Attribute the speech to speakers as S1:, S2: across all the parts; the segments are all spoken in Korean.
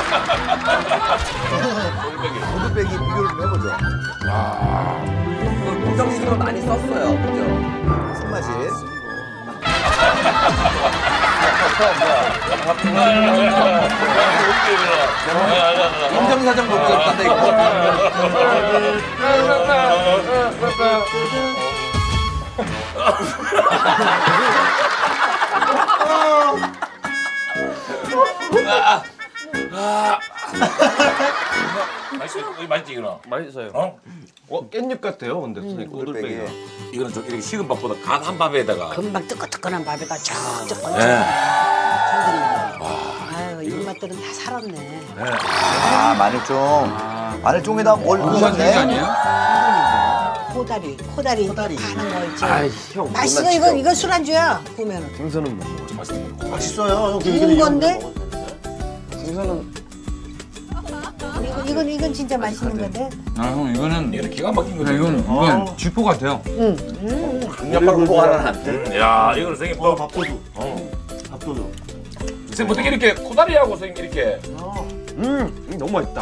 S1: 고들빼기 비교를 좀 해보죠.
S2: 우정식으로 많이 썼어요. 그죠?
S1: 손맛이. 인정사정 못 들었다 이거.
S3: 맛있지 이거는?
S4: 맛있어요.
S3: 어?
S4: 깻잎 같아요, 근데 선생님 고들빼기가.
S3: 이거는 좀 이렇게 식은 밥보다 간 한 밥에다가
S5: 금방 뜨끈뜨끈한 밥에다 쫙쫙 얹어.
S3: 네.
S5: 아유, 이 맛들은 다 살았네.
S1: 아 마늘쫑. 마늘쫑에다 뭘 넣으셨네?
S5: 코다리 파는 거 있지.
S4: 아이, 형.
S5: 맛있어, 이거 술안주야. 보면은.
S4: 생선은 못 먹어.
S1: 맛있어요.
S5: 구운 건데?
S4: 생선은
S5: 이건 진짜 맛있는 건데?
S6: 아, 형 이거는
S3: 이거는 기가 막힌 거지.
S6: 이건 쥐포 같아요.
S1: 강력한 후보 하나는 안 돼.
S3: 야, 이거는 선생님 또
S1: 밥도둑. 밥도둑.
S3: 선생님 어떻게 이렇게 코다리하고 선생님 이렇게
S4: 너무 맛있다.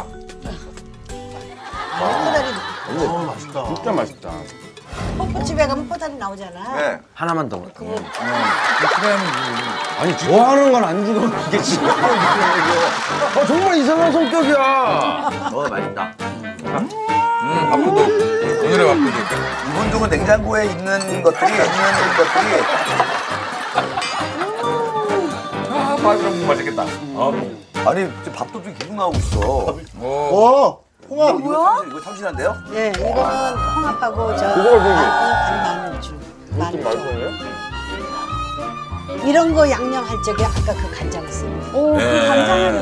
S5: 코다리.
S1: 맛있다.
S4: 진짜 맛있다.
S5: 뽀뽀집에 가면 코다리 나오잖아.
S1: 네.
S4: 하나만 더.
S6: 아니
S4: 좋아하는 건 안 주고 이게 진짜. 정말 이상한 성격이야.
S1: 맛있다.
S6: 밥도둑. 오늘의 밥도둑.
S1: 이분 쪽은 냉장고에 있는 것들이
S3: 아, 밥이랑 맛있겠다.
S1: 아니 지금 밥도둑 계속 나오고 있어. 홍합 이거 참신한데요?
S5: 네, 이거는 홍합하고
S4: 그걸 보기.
S5: 마늘줄. 이런 거 양념할 적에 아까 그 간장을 쓰는 거.
S7: 오, 그 간장을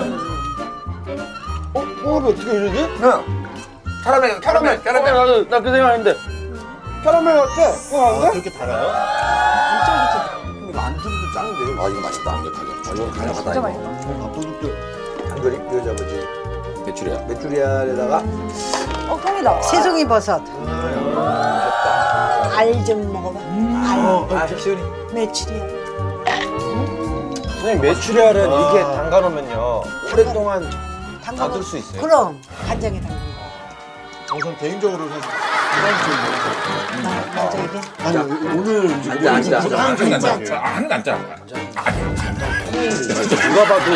S4: 홍합이 어떻게 이러지?
S1: 네. 캐러멜.
S4: 나 그 생각했는데. 캐러멜 같아. 홍합인데?
S1: 그렇게 달아요? 근데 만두도 짱인데. 아 이거 맛있다. 강력하게. 이건 강력하다.
S7: 진짜
S1: 이거.
S7: 맛있다.
S1: 밥도둑도 단거리 이거 잡아지.
S3: 메추리알.
S1: 메추리알에다가
S7: 똥이다.
S5: 새송이 버섯. 알 좀 먹어봐.
S1: 시원히.
S5: 메추리알.
S4: 선생님 메추리알은 이렇게 담가놓으면요 오랫동안 놔둘 수 있어요?
S5: 그럼 간장에 담근 거.
S1: 전 개인적으로 사실
S5: 맞아 이게.
S1: 아니 오늘
S3: 앉아. 안 짜.
S4: 누가 봐도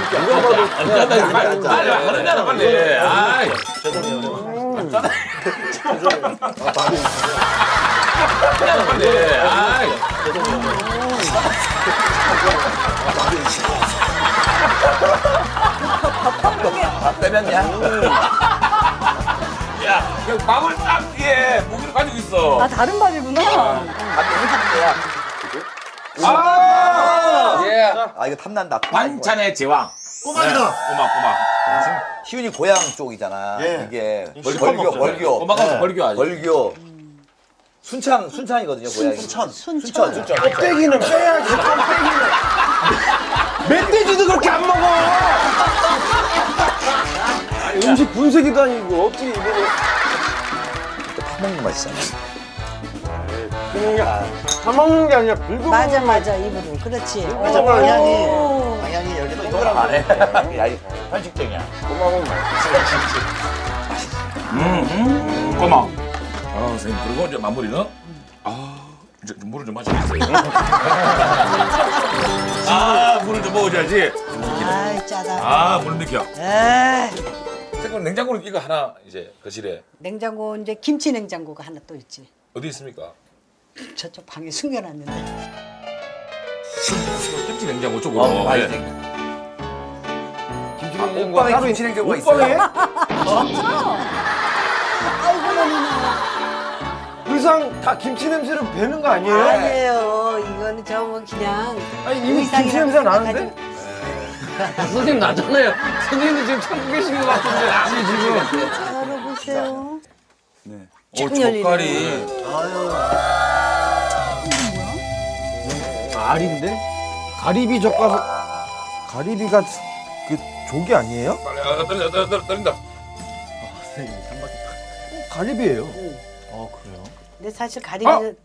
S3: 하는잖아 빨리. 아이. 빨리. 아이.
S1: 밥 빼면냐?
S3: 야, 그냥 밥을 딱 뒤에 무기를 가지고 있어.
S7: 아, 다른 밥이구나.
S1: 밥이 행복해야. 아 이거 탐난다.
S3: 반찬의 제왕.
S1: 꼬막이다.
S3: 꼬막.
S1: 희윤이 고향 쪽이잖아. 이게
S3: 월교.
S1: 월교.
S3: 꼬막하고 월교 아직.
S1: 월교. 순창이거든요 고향이. 순천.
S4: 껍데기는 빼야지. 껍데기는 멧돼지도 그렇게 안 먹어. 음식 분쇄기도 아니고 어떻게 이거를
S1: 파먹는 맛이잖아.
S4: 다 먹는 게 아니라 긁어.
S5: 맞아 입으로. 그렇지.
S1: 방향이 여기도 있더라고. 안 해. 야, 이 편식쟁이야.
S4: 꼬막은
S3: 꼬막. 선생님 그리고 이제 마무리는 이제 물을 좀 마셔야겠어요. 물을 좀 먹어줘야지.
S5: 아이 짜다.
S3: 물 느껴.
S5: 에이.
S3: 그럼 냉장고는 이거 하나 이제 거실에
S5: 냉장고 이제 김치 냉장고가 하나 또 있지.
S3: 어디 있습니까?
S5: 저쪽 방에 숨겨놨는데.
S3: 김치 냉장고 쪽으로.
S1: 김치 냉장고가 따로 김치 냉장고가 있어요.
S5: 아이고 너무나.
S4: 의상 다 김치 냄새로 배는 거 아니에요?
S5: 아니에요. 이거는 저 뭐 그냥.
S4: 아니 이미 김치 냄새 나는데?
S6: 선생님 나잖아요. 선생님도 지금 참고 계신 것 같은데 아니 지금.
S5: 열어보세요.
S6: 네.
S5: 쭉 열리네.
S6: 젓갈이.
S4: 알인데? 가리비 젓가락. 가리비가 그 조기 아니에요?
S3: 떨린다.
S4: 가리비예요.
S5: 근데 사실 가리비는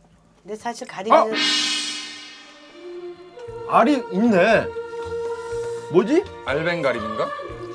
S4: 알이 있네. 뭐지?
S6: 알뱅가리인가?